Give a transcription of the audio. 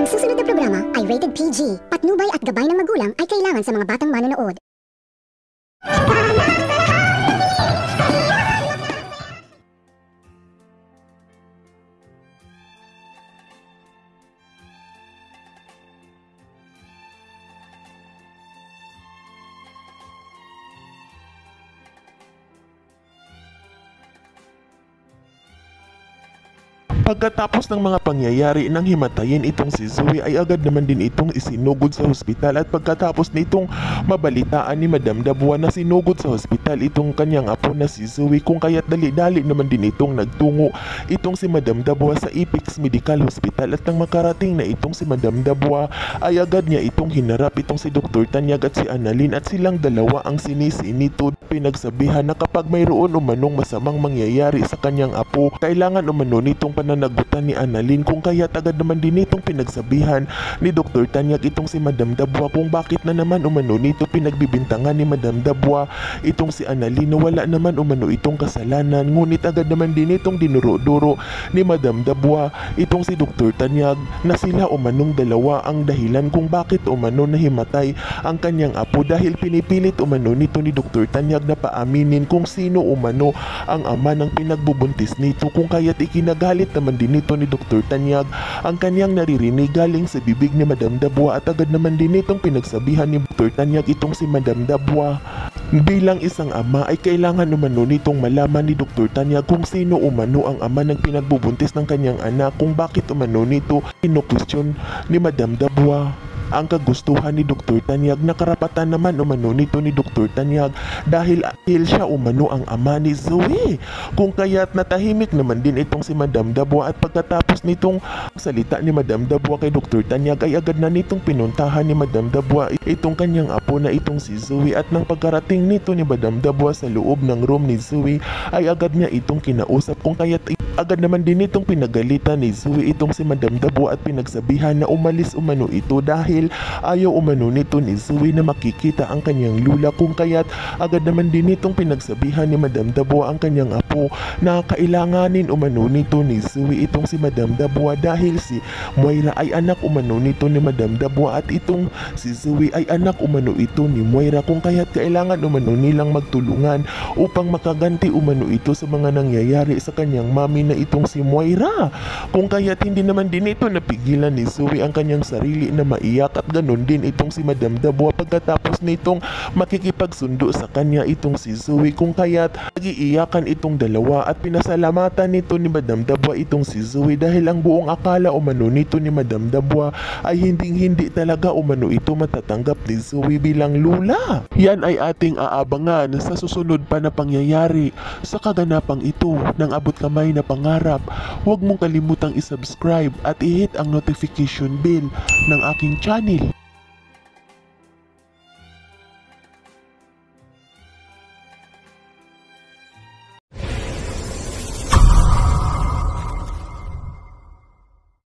susunod na programa ay rated PG. Patnubay at gabay ng magulang ay kailangan sa mga batang manonood. Pagkatapos ng mga pangyayari ng himatayin itong si Zoe ay agad naman din itong isinugod sa hospital, at pagkatapos nitong mabalitaan ni Madam Dabua na sinugod sa hospital itong kanyang apo na si Zoe, kung kaya't dali-dali naman din itong nagtungo itong si Madam Dabua sa Apex Medical Hospital, at nang makarating na itong si Madam Dabua ay agad niya itong hinarap itong si Dr. Tanyag at si Annalyn, at silang dalawa ang sinisi nito. Pinagsabihan na kapag mayroon umanong masamang mangyayari sa kanyang apo, kailangan umano nitong pananagutan ni Annalyn, kung kaya't agad naman din itong pinagsabihan ni Dr. Tanyag itong si Madam Dabua kung bakit na naman umano nito pinagbibintangan ni Madam Dabua itong si Annalyn na wala naman umano itong kasalanan. Ngunit agad naman din itong dinuro-duro ni Madam Dabua itong si Dr. Tanyag na sila umanong dalawa ang dahilan kung bakit umano nahimatay ang kanyang apo, dahil pinipilit umano nito ni Dr. Tanyag na paaminin kung sino umano ang ama ng pinagbubuntis nito, kung kaya't ikinagalit naman din nito ni Dr. Tanyag ang kanyang naririnig galing sa bibig ni Madam Dabua, at agad naman din itong pinagsabihan ni Dr. Tanyag itong si Madam Dabua. Bilang isang ama ay kailangan umano nitong malaman ni Dr. Tanyag kung sino umano ang ama ng pinagbubuntis ng kanyang anak, kung bakit umano nito ino-question ni Madam Dabua ang kagustuhan ni Dr. Tanyag na karapatan naman umano nito ni Dr. Tanyag dahil siya umano ang ama ni Zoe, kung kaya't natahimik naman din itong si Madam Dabua. At pagkatapos nitong salita ni Madam Dabua kay Dr. Tanyag ay agad na nitong pinuntahan ni Madam Dabua itong kanyang apo na itong si Zoe, at nang pagkarating nito ni Madam Dabua sa loob ng room ni Zoe ay agad niya itong kinausap, kung kaya't agad naman din itong pinagalitan ni Zoe itong si Madam Dabua at pinagsabihan na umalis umano ito dahil ayaw umano nito ni Zoe na makikita ang kanyang lula, kung kaya't agad naman din itong pinagsabihan ni Madam Dabua ang kanyang apo na kailanganin umano nito ni Zoe itong si Madam Dabua dahil si Moira ay anak umano nito ni Madam Dabua, at itong si Zoe ay anak umano ito ni Moira, kung kaya't kailangan umano nilang magtulungan upang makaganti umano ito sa mga nangyayari sa kanyang mami na itong si Moira, kung kaya't hindi naman din ito napigilan ni Zoe ang kanyang sarili na maiyak, at ganun din itong si Madam Dabua pagkatapos nitong makikipagsundo sa kanya itong si Zoe, kung kaya't nagiiyakan itong dalawa at pinasalamatan nito ni Madam Dabua itong si Zoe dahil ang buong akala umano nito ni Madam Dabua ay hindi talaga umano ito matatanggap ni Zoe bilang lula. Yan ay ating aabangan sa susunod pa na pangyayari sa kaganapang ito ng abot kamay na pangarap. Huwag mong kalimutang isubscribe at i-hit ang notification bell ng aking channel